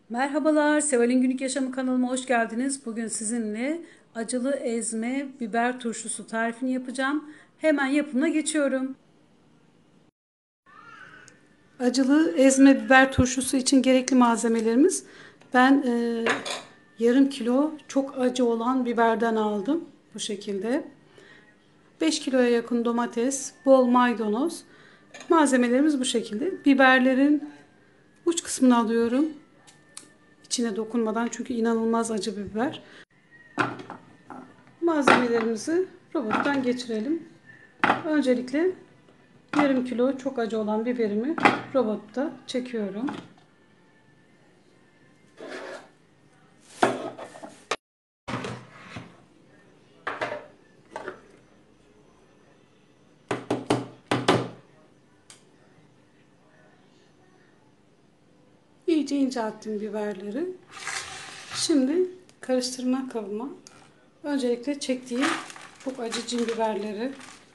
Merhabalar, Seval'in Günlük Yaşamı kanalıma hoş geldiniz. Bugün sizinle acılı ezme biber turşusu tarifini yapacağım. Hemen yapımına geçiyorum. Acılı ezme biber turşusu için gerekli malzemelerimiz. Ben yarım kilo çok acı olan biberden aldım. Bu şekilde. 5 kiloya yakın domates, bol maydanoz. Malzemelerimiz bu şekilde. Biberlerin uç kısmını alıyorum. İçine dokunmadan, çünkü inanılmaz acı bir biber. Malzemelerimizi robottan geçirelim. Öncelikle yarım kilo çok acı olan biberimi robotta çekiyorum. İyice incelttim biberleri. Şimdi karıştırma kabıma öncelikle çektiğim çok acı cin biberleri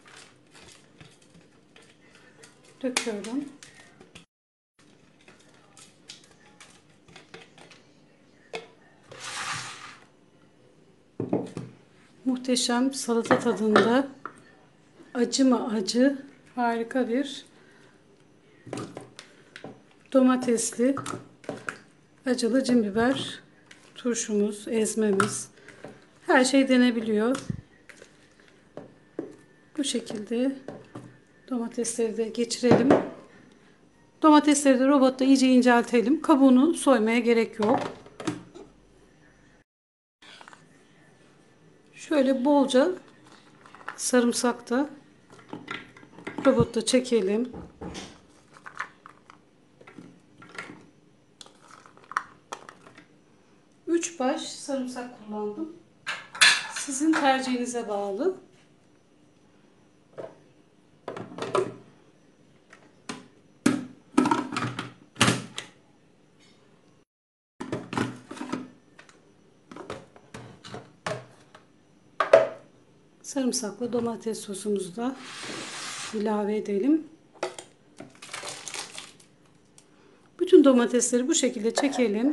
döküyorum. Muhteşem, salata tadında, acı mı acı, harika bir domatesli acılı cin biber turşumuz, ezmemiz. Her şey denebiliyor. Bu şekilde domatesleri de geçirelim. Domatesleri de robotta iyice inceltelim. Kabuğunu soymaya gerek yok. Şöyle bolca sarımsak da robotta çekelim. Üç baş sarımsak kullandım. Sizin tercihinize bağlı. Sarımsaklı domates sosumuzu da ilave edelim. Bütün domatesleri bu şekilde çekelim.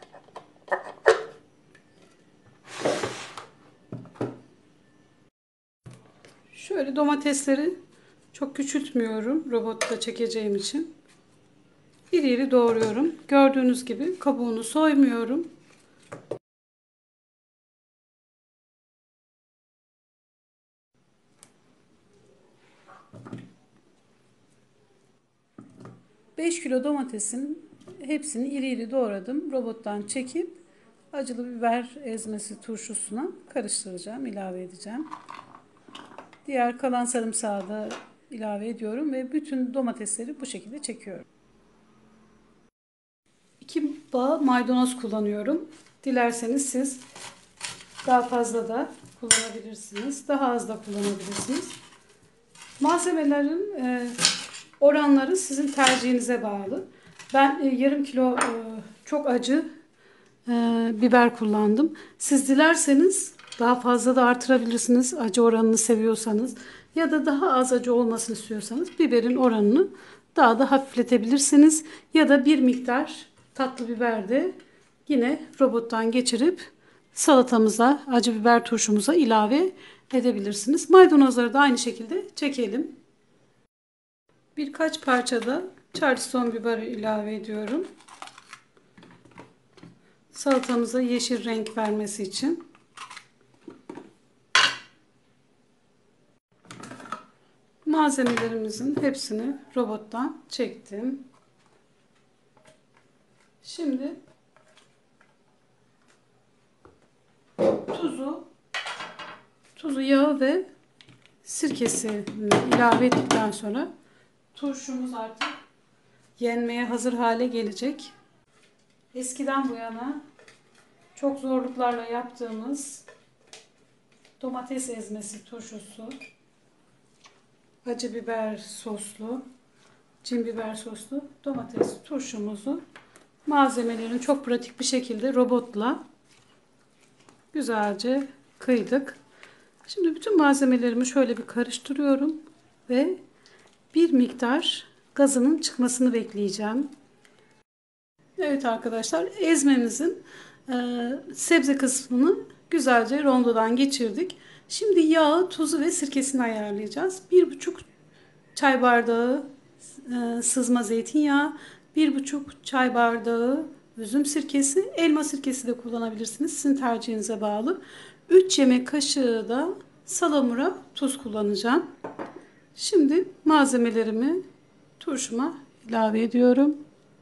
Şöyle domatesleri çok küçültmüyorum robotta çekeceğim için. İri iri doğruyorum. Gördüğünüz gibi kabuğunu soymuyorum. Beş kilo domatesin hepsini iri iri doğradım. Robottan çekip acılı biber ezmesi turşusuna karıştıracağım, ilave edeceğim. Diğer kalan sarımsağı da ilave ediyorum ve bütün domatesleri bu şekilde çekiyorum. 2 bağ maydanoz kullanıyorum. Dilerseniz siz daha fazla da kullanabilirsiniz. Daha az da kullanabilirsiniz. Malzemelerin oranları sizin tercihinize bağlı. Ben yarım kilo çok acı biber kullandım. Siz dilerseniz daha fazla da artırabilirsiniz. Acı oranını seviyorsanız ya da daha az acı olmasını istiyorsanız biberin oranını daha da hafifletebilirsiniz. Ya da bir miktar tatlı biber de yine robottan geçirip salatamıza, acı biber turşumuza ilave edebilirsiniz. Maydanozları da aynı şekilde çekelim. Birkaç parça da Charleston biberi ilave ediyorum. Salatamıza yeşil renk vermesi için. Malzemelerimizin hepsini robottan çektim. Şimdi tuzu, yağı ve sirkesini ilave ettikten sonra turşumuz artık yenmeye hazır hale gelecek. Eskiden bu yana çok zorluklarla yaptığımız domates ezmesi turşusu, acı biber soslu, cin biber soslu domates turşumuzu malzemelerini çok pratik bir şekilde robotla güzelce kıydık. Şimdi bütün malzemelerimi şöyle bir karıştırıyorum ve bir miktar gazının çıkmasını bekleyeceğim. Evet, Evet arkadaşlar, ezmemizin sebze kısmını güzelce rondodan geçirdik. Şimdi yağı, tuzu ve sirkesini ayarlayacağız. 1,5 çay bardağı sızma zeytinyağı, 1,5 çay bardağı üzüm sirkesi, elma sirkesi de kullanabilirsiniz. Sizin tercihinize bağlı. 3 yemek kaşığı da salamura tuz kullanacağım. Şimdi malzemelerimi turşuma ilave ediyorum.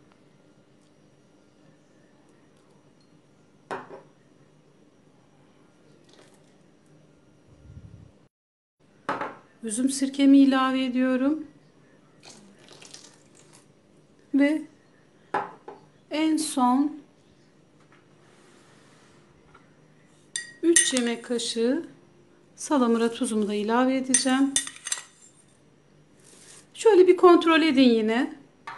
Üzüm sirkemi ilave ediyorum. Ve en son 3 yemek kaşığı salamura tuzumu da ilave edeceğim. Şöyle bir kontrol edin yine.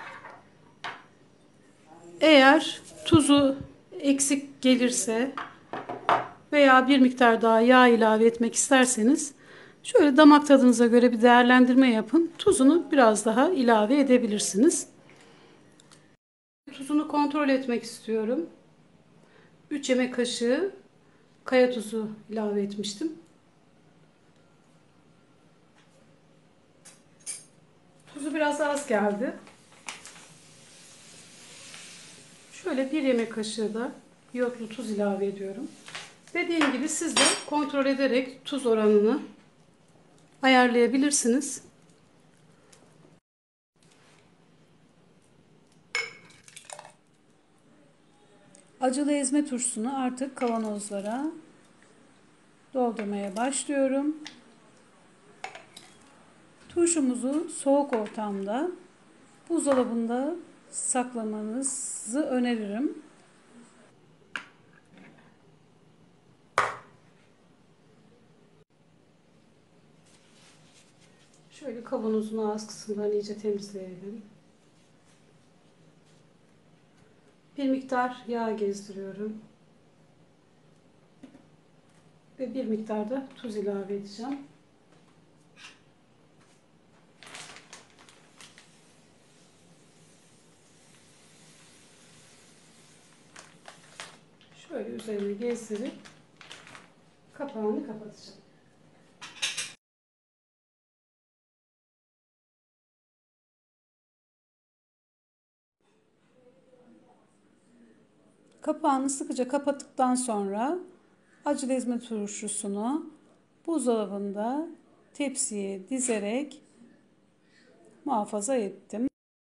Eğer tuzu eksik gelirse veya bir miktar daha yağ ilave etmek isterseniz şöyle damak tadınıza göre bir değerlendirme yapın. Tuzunu biraz daha ilave edebilirsiniz. Tuzunu kontrol etmek istiyorum. 3 yemek kaşığı kaya tuzu ilave etmiştim. Tuzu biraz az geldi. Şöyle 1 yemek kaşığı da iyotlu tuz ilave ediyorum. Dediğim gibi siz de kontrol ederek tuz oranını ayarlayabilirsiniz. Acılı ezme turşusunu artık kavanozlara doldurmaya başlıyorum. Turşumuzu soğuk ortamda, buzdolabında saklamanızı öneririm. Şöyle kavanozun ağız kısımlarını iyice temizleyelim. Bir miktar yağ gezdiriyorum. Ve bir miktar da tuz ilave edeceğim. Şöyle üzerine gezdirip kapağını kapatacağım. Kapağını sıkıca kapattıktan sonra acılı ezme turşusunu buzdolabında tepsiye dizerek muhafaza ettim.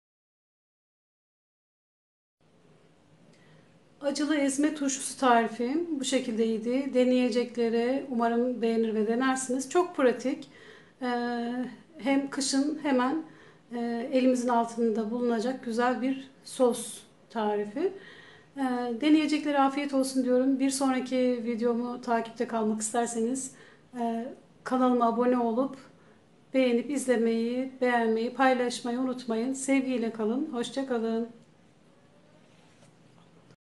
Acılı ezme turşusu tarifim bu şekildeydi. Deneyeceklere umarım beğenir ve denersiniz. Çok pratik. Hem kışın hemen elimizin altında bulunacak güzel bir sos tarifi. Deneyeceklere afiyet olsun diyorum. Bir sonraki videomu takipte kalmak isterseniz kanalıma abone olup beğenip izlemeyi, beğenmeyi, paylaşmayı unutmayın. Sevgiyle kalın. Hoşça kalın.